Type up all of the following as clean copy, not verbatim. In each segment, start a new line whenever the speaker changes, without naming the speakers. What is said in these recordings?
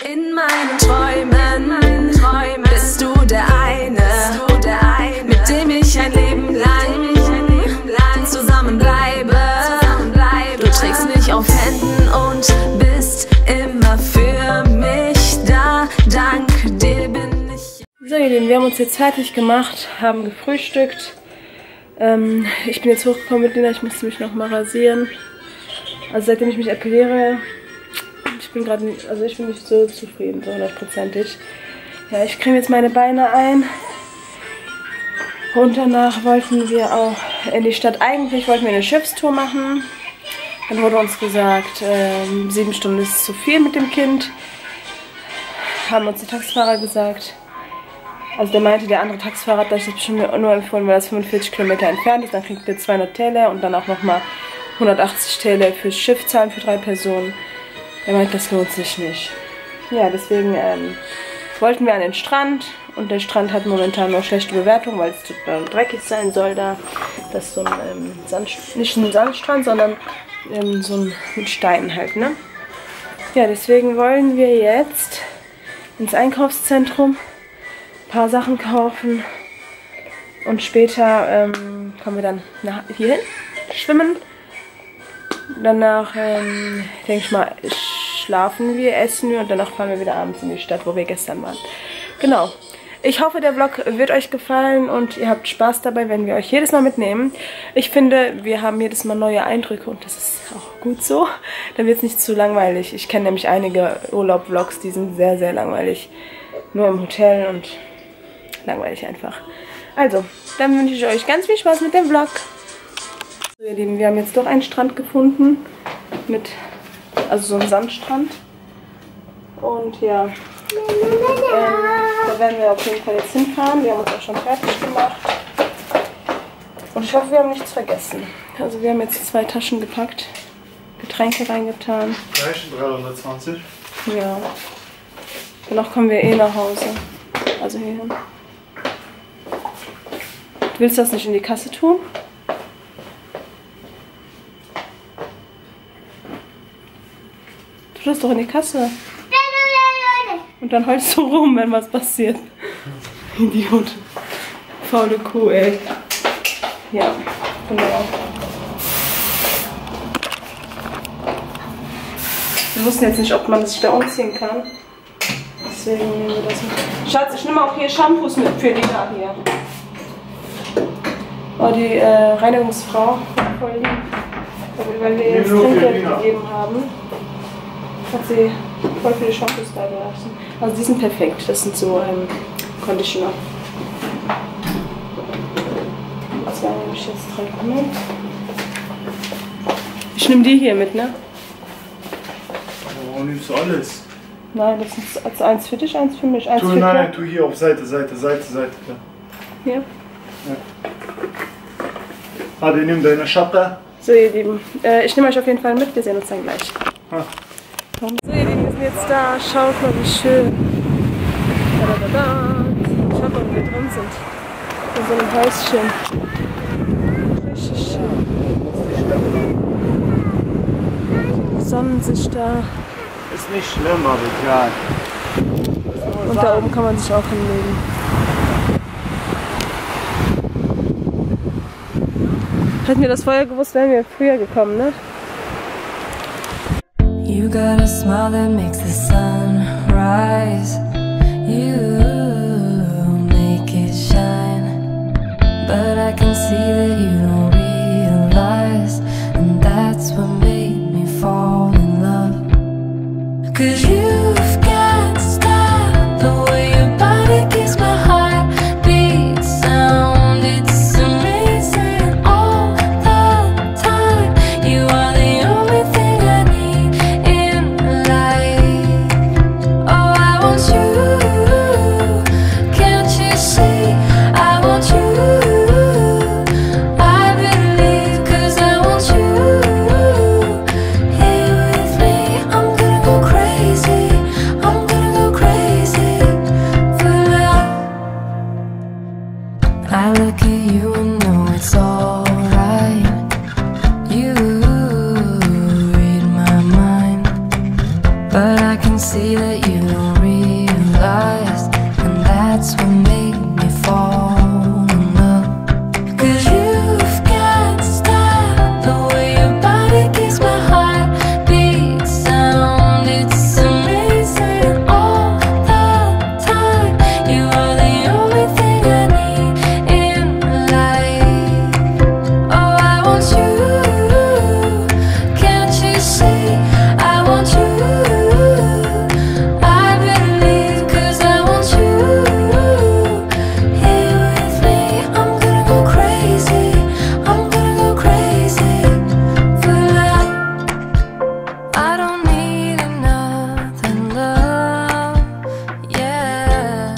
In meinen Träumen bist du der eine, mit dem ich ein Leben lang zusammenbleibe. Du trägst mich auf Händen und bist immer für mich da. Dank dir bin ich.
So ihr Lieben, wir haben uns jetzt fertig gemacht, haben gefrühstückt. Ich bin jetzt hochgekommen mit Lina, ich musste mich noch mal rasieren. Also seitdem ich mich epiliere, ich bin nicht so zufrieden, so 100%ig. Ja, ich creme jetzt meine Beine ein. Und danach wollten wir auch in die Stadt. Eigentlich wollten wir eine Schiffstour machen. Dann wurde uns gesagt, 7 Stunden ist zu viel mit dem Kind. Haben uns die Taxifahrer gesagt. Also der meinte, der andere Taxifahrer hat das bestimmt nur empfohlen, weil das 45 Kilometer entfernt ist. Dann kriegt ihr 200 Tele und dann auch nochmal 180 Tele fürs Schiff zahlen für 3 Personen. Er meint, das lohnt sich nicht. Ja, deswegen wollten wir an den Strand. Und der Strand hat momentan nur schlechte Bewertungen, weil es dreckig sein soll da. Das ist so ein nicht ein Sandstrand, sondern so ein mit Steinen halt, ne? Ja, deswegen wollen wir jetzt ins Einkaufszentrum ein paar Sachen kaufen. Und später kommen wir dann hierhin schwimmen. Danach, denke ich mal, schlafen wir, essen wir und danach fahren wir wieder abends in die Stadt, wo wir gestern waren. Genau. Ich hoffe, der Vlog wird euch gefallen und ihr habt Spaß dabei, wenn wir euch jedes Mal mitnehmen. Ich finde, wir haben jedes Mal neue Eindrücke und das ist auch gut so. Dann wird es nicht zu langweilig. Ich kenne nämlich einige Urlaub-Vlogs, die sind sehr, sehr langweilig. Nur im Hotel und langweilig einfach. Also, dann wünsche ich euch ganz viel Spaß mit dem Vlog. So, ihr Lieben, wir haben jetzt doch einen Strand gefunden, also so einen Sandstrand. Und ja, da werden wir auf jeden Fall jetzt hinfahren. Wir haben uns auch schon fertig gemacht. Und ich hoffe, wir haben nichts vergessen. Also wir haben jetzt 2 Taschen gepackt, Getränke reingetan.
320?
Ja. Danach kommen wir nach Hause. Also hierhin. Du willst das nicht in die Kasse tun? Tu das doch in die Kasse. Und dann heulst du rum, wenn was passiert. Idiot. Faule Kuh, ey. Ja, genau. Wir wussten jetzt nicht, ob man sich da umziehen kann. Deswegen nehmen wir das mit. Schatz, ich nehme auch hier Shampoos mit für Lina hier. Oh, die Reinigungsfrau, voll lieb. Weil wir jetzt Trinkgeld gegeben haben, hat sie voll viele Shampoos da gelassen. Also die sind perfekt, das sind so Conditioner. Die 2 nehme ich jetzt direkt mit. Ich nehme die hier mit, ne?
Warum nimmst du alles?
Nein, das ist also 1 für dich, 1 für mich.
Nein, tu hier auf Seite. Ja.
Hier.
Ja. Adi, nimm deine Schappe.
So ihr Lieben, ich nehme euch auf jeden Fall mit, wir sehen uns dann gleich.
Ah.
So ihr Lieben, wir sind jetzt da, schaut mal wie schön. Schaut mal, wie wir drin sind. In so einem Häuschen. Richtig schön. Sonnensicht da.
Ist nicht schlimm, aber egal.
Und da oben kann man sich auch hinlegen. Hätten wir das vorher gewusst, wären wir früher gekommen, ne?
You got a smile that makes the sun rise. You make it shine. But I can see that you don't realize. And that's what made me fall in love. 'Cause you've got style, the way your body keeps my heart beat sound. It's amazing all the time. You are the only thing I need in life. Oh, I want you. Can't you see? I want you. I believe 'cause I want you. Here with me, I'm gonna go crazy. you don't realize, and that's what made me fall in love. 'Cause you've got style, the way your body keeps my heartbeat sound. It's amazing all the time. You are the only thing I need in life. Oh, I want you. Can't you see? I want you. I believe 'cause I want you here with me. I'm gonna go crazy. I'm gonna go crazy for love. I don't need another love. Yeah,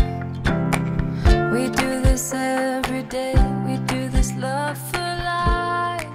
we do this every day. We do this love for life.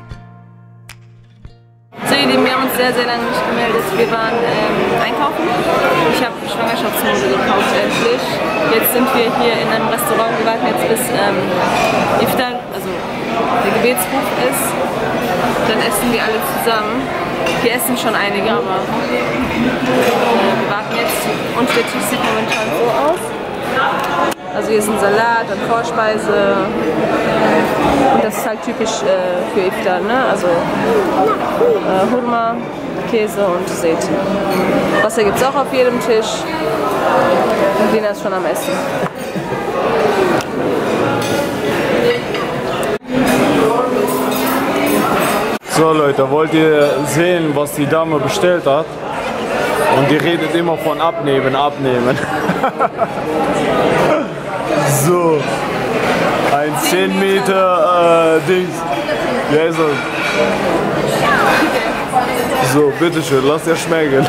So ihr Lieben, wir haben uns sehr, sehr lange nicht gemeldet. Wir waren einkaufen. Ich habe Schwangerschaftsmode gekauft, endlich. Jetzt sind wir hier in einem Restaurant. Wir warten jetzt bis Iftar, also der Gebetsruf ist. Dann essen wir alle zusammen. Hier essen schon einige, aber wir warten jetzt. Und der Tisch sieht momentan so aus. Also hier ist ein Salat, dann Vorspeise. Und das ist halt typisch für Iftar, ne? Also Hurma, Käse und Seti. Wasser gibt es auch auf jedem Tisch. Und Lina ist schon am Essen.
So Leute, wollt ihr sehen, was die Dame bestellt hat? Und die redet immer von abnehmen, abnehmen. So, ein 10 Meter Dings. Wie heißt das? So, bitteschön, lass dir schmecken.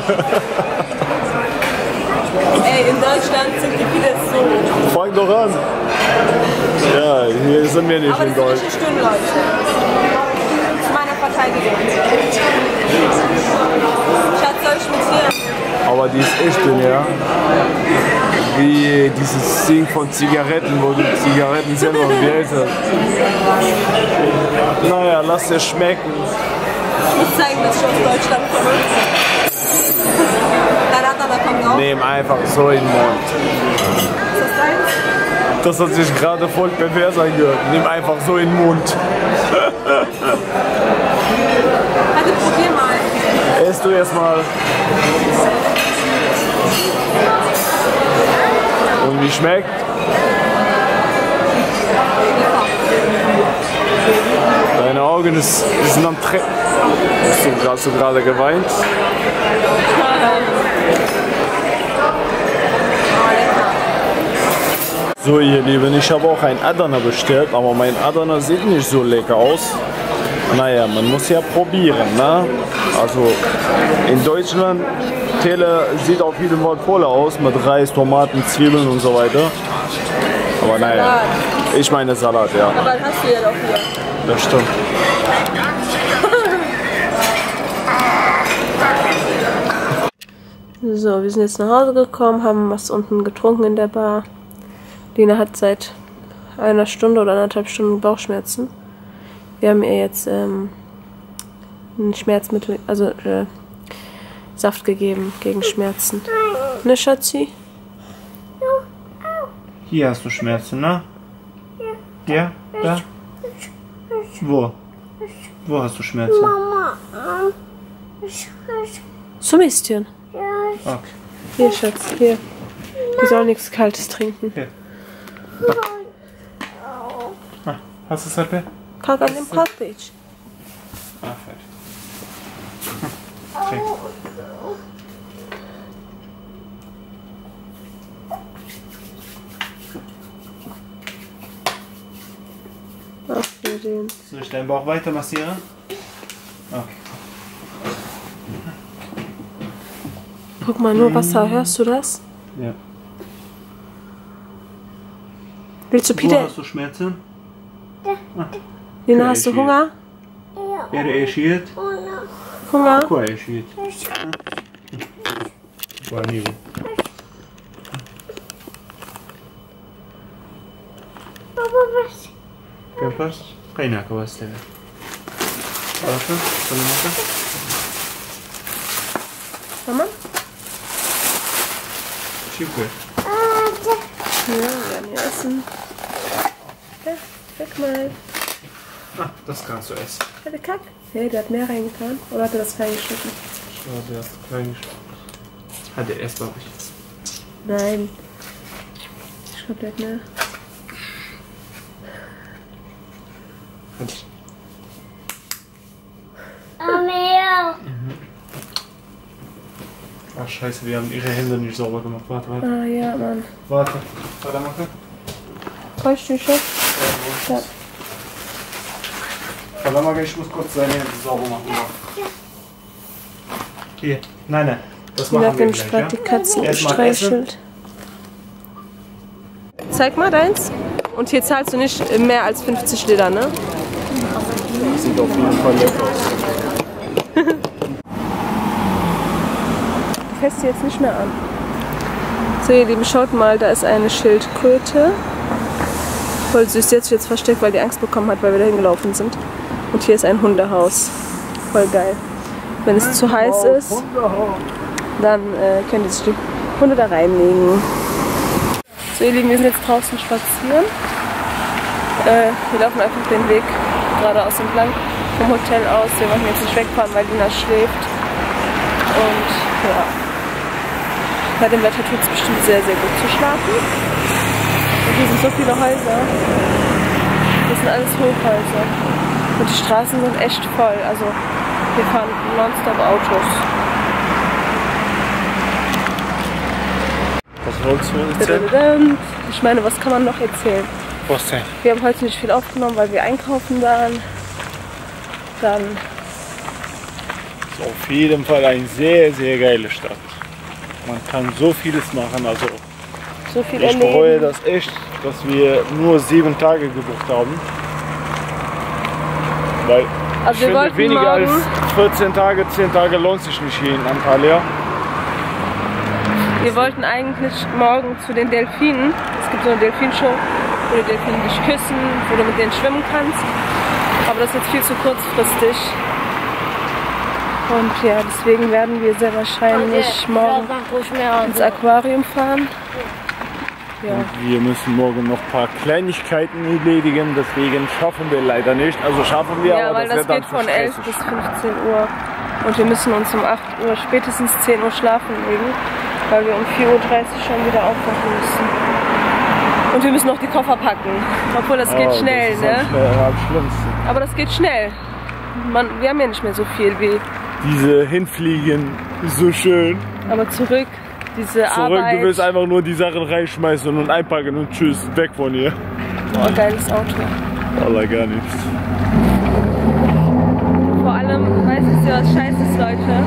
Ey, in Deutschland sind die wieder so.
Fang doch an. Ja, hier sind wir nicht
Aber
in
das sind
Deutschland.
richtig dünn, Leute. Zu meiner Verteidigung. Schatz, soll ich mit hier?
Aber die ist echt dünn, ja. Wie dieses Ding von Zigaretten, wo du Zigaretten selber wählst. Naja, lass dir schmecken.
Ich muss zeigen, dass ich aus Deutschland komme. Dein anderer kommt auch.
Nehm einfach so in den Mund.
Ist das deins?
Das hat sich gerade voll pervers angehört. Nimm einfach so in den Mund.
Warte, probier mal.
Esst du erstmal. Und wie schmeckt? Deine Augen sind am Treppen. Hast du gerade geweint? So ihr Lieben, ich habe auch ein Adana bestellt, aber mein Adana sieht nicht so lecker aus. Naja, man muss ja probieren, ne? Also in Deutschland, Teller sieht auf jeden Fall voll aus mit Reis, Tomaten, Zwiebeln und so weiter. Aber naja, ich meine Salat, ja.
Aber dann hast du ja doch hier.
Das stimmt.
So, wir sind jetzt nach Hause gekommen, haben was unten getrunken in der Bar. Lina hat seit einer Stunde oder 1,5 Stunden Bauchschmerzen. Wir haben ihr jetzt ein Schmerzmittel, also Saft gegeben gegen Schmerzen. Ne, Schatzi?
Hier hast du Schmerzen, ne? Ja? Da? Wo? Wo hast du Schmerzen?
So Mistchen.
Okay.
Hier, Schatz, hier. Die soll nichts Kaltes trinken.
Hier. Ah, hast du es halt?
Kalk an dem Parkpage.
Ah, fertig. Trink.
Ach, für den.
Soll ich deinen Bauch weiter massieren? Okay.
Guck mal, nur Wasser. Hörst du das?
Ja.
Willst du
Wo
Peter?
hast du Schmerzen?
Lina, hast du Hunger?
Er erschiet.
Hunger?
Qua erschiet. Qua nivel. Pampers? Kailangan ka basta. Mama? Chippe.
Ja, wir werden hier essen. Ja, weg mal.
Ah, das kannst du essen.
Hat der Kack? Hey, der hat mehr reingetan. Oder hat er das klein geschnitten?
Ja, der hat klein geschnitten. Hat der erst, glaube ich.
Nein. Ich glaube, der hat mehr.
Ach scheiße, wir haben ihre Hände nicht sauber gemacht. Warte, warte.
Ah ja, Mann.
Warte. Warte, machen.
Feuchttücher? Ja.
Warte mal, ich muss kurz seine Hände sauber machen. Hier. Nein, nein. Das
Sie
machen
hat
wir
nämlich
gleich,
gerade
ja?
die Katzen
Erstmal
gestreichelt. Zeig mal deins. Und hier zahlst du nicht mehr als 50 Liter, ne?
Sieht auf jeden Fall lecker aus.
Du fährst sie jetzt nicht mehr an. So ihr Lieben, schaut mal, da ist eine Schildkröte. Voll süß, die hat sich jetzt versteckt, weil die Angst bekommen hat, weil wir da hingelaufen sind. Und hier ist ein Hundehaus. Voll geil. Wenn es zu heiß ist, dann könnt ihr sich die Hunde da reinlegen. So ihr Lieben, wir sind jetzt draußen spazieren. Wir laufen einfach den Weg geradeaus entlang vom Hotel aus. Wir wollen jetzt nicht wegfahren, weil Lina schläft. Und ja, bei dem Wetter tut es bestimmt sehr, sehr gut zu schlafen. Und hier sind so viele Häuser. Das sind alles Hochhäuser. Und die Straßen sind echt voll. Also wir fahren nonstop Autos.
Was wolltest du erzählen?
Ich meine, was kann man noch erzählen?
Was denn?
Wir haben heute nicht viel aufgenommen, weil wir einkaufen waren. Dann
Ist auf jeden Fall eine sehr, sehr geile Stadt. Man kann so vieles machen. Also
so viel
ich bereue
erleben.
das echt, dass wir nur 7 Tage gebucht haben. Weil
Also
ich
wir
finde,
wollten
weniger
morgen,
als 14 Tage, 10 Tage lohnt sich nicht hier in Antalya.
wir wollten eigentlich morgen zu den Delfinen. Es gibt so eine Delfinshow, wo die Delfine dich küssen, wo du mit denen schwimmen kannst. Aber das ist jetzt viel zu kurzfristig. Und ja, deswegen werden wir sehr wahrscheinlich morgen ins Aquarium fahren. Ja.
Und wir müssen morgen noch ein paar Kleinigkeiten erledigen, deswegen schaffen wir leider nicht. Also schaffen wir,
Ja,
aber
weil
das
das
wird
geht
dann
von
zu
11
stressig.
bis 15 Uhr. Und wir müssen uns um 8 Uhr, spätestens 10 Uhr schlafen legen, weil wir um 4:30 Uhr schon wieder aufwachen müssen. Und wir müssen noch die Koffer packen. Obwohl das geht schnell,
das ist
ne?
am schlimmsten.
Aber das geht schnell. Wir haben ja nicht mehr so viel wie.
Diese Hinfliegen, so schön.
Aber zurück, diese
Zurück,
Arbeit.
du willst einfach nur die Sachen reinschmeißen und einpacken und tschüss, weg von hier.
Oh, geiles Auto.
Wallah, gar nichts.
Vor allem, weißt du, was scheiße ist, Leute?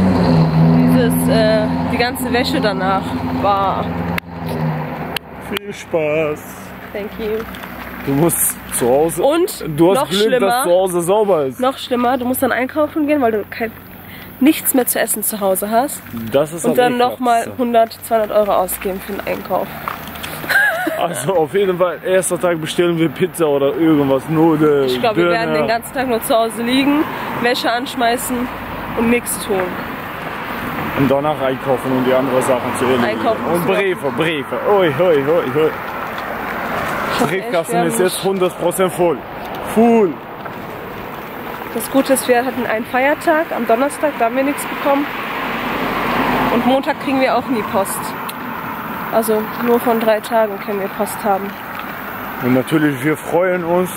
Die ganze Wäsche danach war.
Viel Spaß.
Thank you.
Du musst zu Hause.
Und
du hast
noch
Glück,
schlimmer,
dass zu Hause sauber ist.
Noch schlimmer, du musst dann einkaufen gehen, weil du nichts mehr zu essen zu Hause hast.
Das ist
Und
am
dann
ekelhaftsten.
nochmal 100, 200 Euro ausgeben für den Einkauf.
Also auf jeden Fall, erster Tag bestellen wir Pizza oder irgendwas, Nudeln.
Ich glaube, wir
Döner.
werden den ganzen Tag nur zu Hause liegen, Wäsche anschmeißen und nichts tun.
Und danach einkaufen und die anderen Sachen zu erledigen.
Einkaufen
Und
musst du
Briefe. Ui, hui, hui, hui.
Ich hoffe echt,
Briefkasten
wir haben
ist jetzt 100% voll. Full.
Das Gute ist, wir hatten einen Feiertag am Donnerstag, da haben wir nichts bekommen. Und Montag kriegen wir auch nie Post. Also nur von 3 Tagen können wir Post haben.
Und natürlich, wir freuen uns.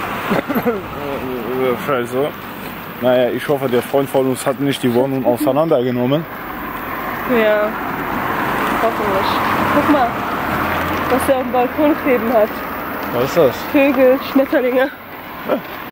Scheiße. Naja, ich hoffe, der Freund von uns hat nicht die Wohnung auseinandergenommen.
Ja, hoffentlich. Guck mal, was der auf dem Balkon kleben hat.
Was ist das?
Vögel, Schmetterlinge.